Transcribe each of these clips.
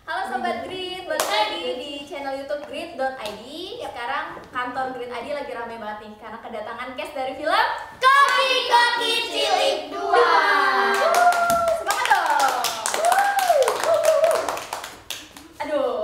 Halo Sobat Grit, balik lagi di channel YouTube Grit.id. Sekarang kantor Grit.id lagi rame banget nih karena kedatangan cast dari film Koki Cilik 2. Semangat dong. Aduh.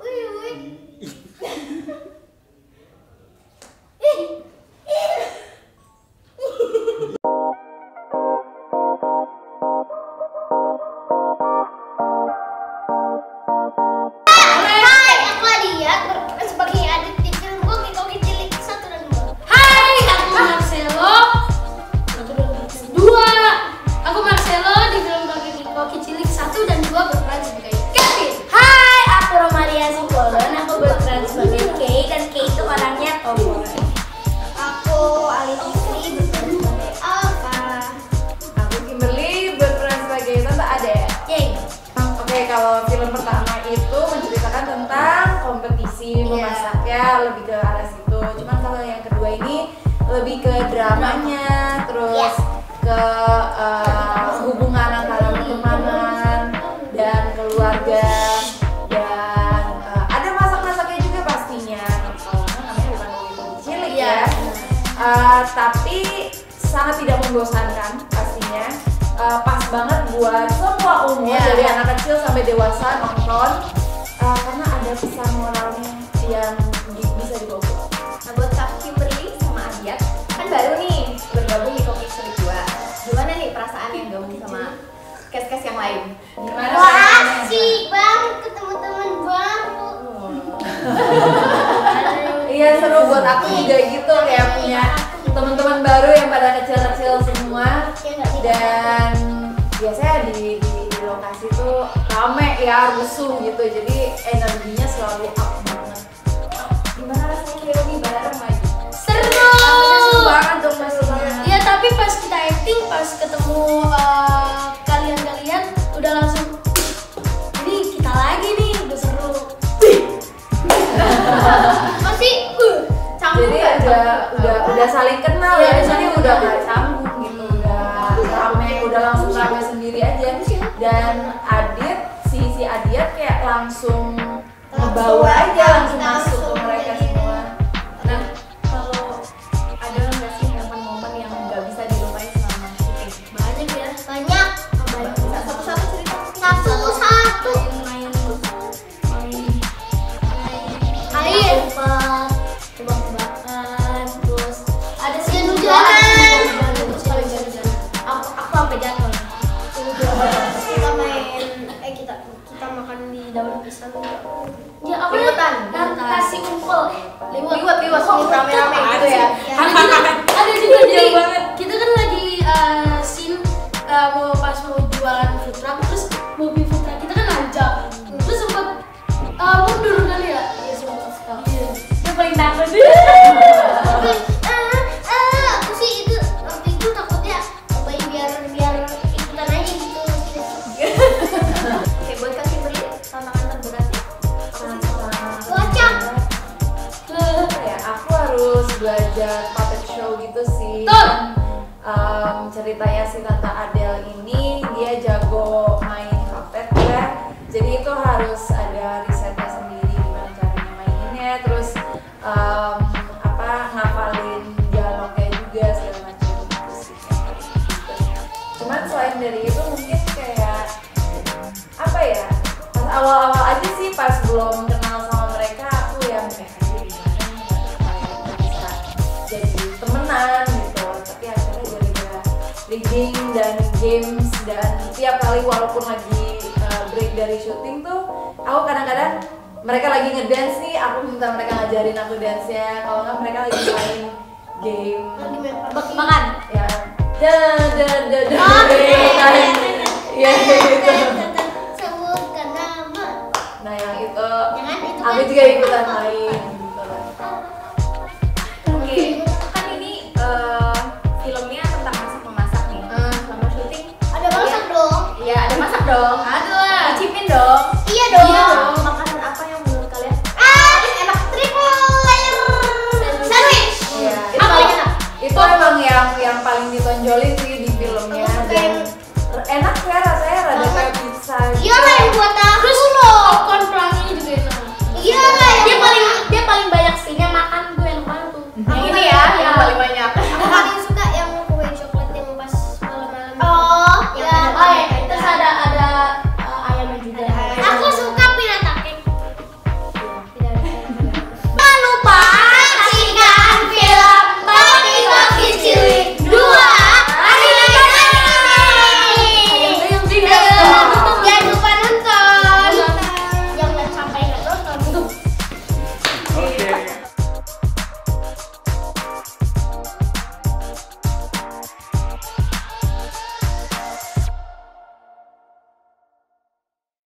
Kalau film pertama itu menceritakan tentang kompetisi memasak ya, lebih ke arah situ. Cuman kalau yang kedua ini lebih ke dramanya, terus ke hubungan antara pertemanan dan keluarga, dan ada masak-masaknya juga pastinya. Kalau namanya bukan Koki Cilik ya, tapi sangat tidak membosankan pastinya. Pas banget buat semua umur, dari anak kecil sampai dewasa nonton, karena ada pesan moralnya yang bisa dibawa pulang. Nah, buat Kak Kimberly sama Adiat kan baru nih bergabung di Koki Cilik 2. Gimana nih perasaan yang gabung sama cast-cast yang lain? Gimana? Wah, asik banget ketemu teman baru. Iya, seru buat aku juga gitu, kayak punya teman-teman baru yang pada kecil-kecil semua. Dan biasanya di lokasi tuh rame ya, rusuh gitu, jadi energinya selalu up banget. Gimana rasanya Kirumi bareng lagi? Seru banget dong pastinya. Ya, tapi pas kita acting, pas ketemu kalian-kalian udah langsung ini kita lagi nih, udah seru. Masih jadi udah saling kenal ya, di sini udah gak canggung gitu, udah langsung rame sendiri aja. Dan si Adiat kayak langsung ngebawa aja, langsung masuk ke mereka semua. Nah, kalau ada nggak sih momen-momen yang nggak bisa dilupain selama syuting? banyak ya, banyak. Bisa satu-satu cerita? Satu-satu. Air, tebak-tebakan, terus ada sih hujanan. Aku sampai jatuh. Kita main, kita makan di daun pisang. Ya, apa Liwetan. nasi kumpul. Liwet rame-rame gitu ya. Ada juga jadi kita kan lagi scene pas mau jualan food truck, terus mobil food truck kita kan nanjak, terus sempat mundur kali ya. Iya, sempat. Itu paling takut. Aku sih itu waktu itu takutnya biar ikutan aja gitu. Oke, buat Kak Kimberly, tantangan terberatnya Cuaca. Ya, aku harus belajar puppet show gitu sih. Ceritanya si Tante Adele ini dia jago main puppet ya, jadi itu harus ada risetnya sendiri gimana caranya mainnya, terus ngafalin dialognya juga segala macam gitu sih. Cuman selain dari itu mungkin kayak apa ya, pas awal-awal aja sih, pas belum kenal sama mereka, aku yang kayak gimana supaya bisa jadi temenan gitu. Tapi akhirnya gara-gara reading dan games, dan tiap kali walaupun lagi break dari syuting tuh, aku kadang-kadang mereka lagi ngedance nih, aku minta mereka ngajarin aku dance-nya. Kalau nggak mereka lagi main game makan. ya ya gitu. Sebutkan nama. Nah yang itu Jangan itu aku kan juga ikutan main gitu. Oke, kan ini filmnya tentang masak-memasak nih. Selama syuting Ada masak dong. ya ada masak dong.